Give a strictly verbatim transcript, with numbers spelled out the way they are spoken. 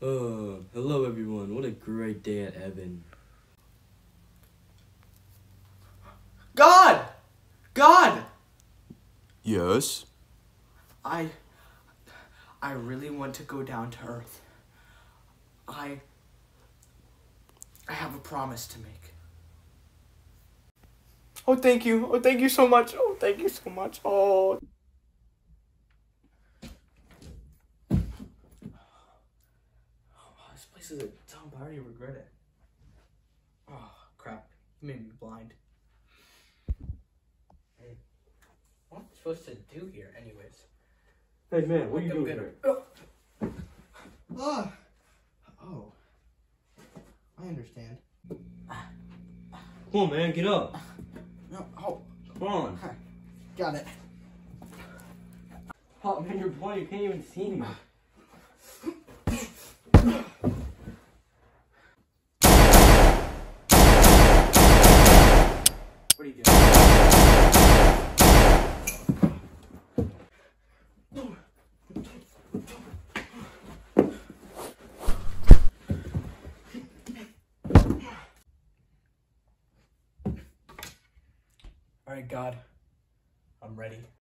Uh, hello everyone. What a great day at Evan. God! God! Yes? I... I really want to go down to Earth. I... I have a promise to make. Oh, thank you. Oh, thank you so much. Oh, thank you so much. Oh... This place is a dump. I already regret it. Oh, crap. You made me blind. Hey, what am I supposed to do here, anyways? Hey man, what are you I'm doing gonna- here? Oh. Oh. I understand. Come on, man, get up. No, oh, Come on. got it. Oh man, you're blind. You can't even see me. What are you doing? All right, God, I'm ready.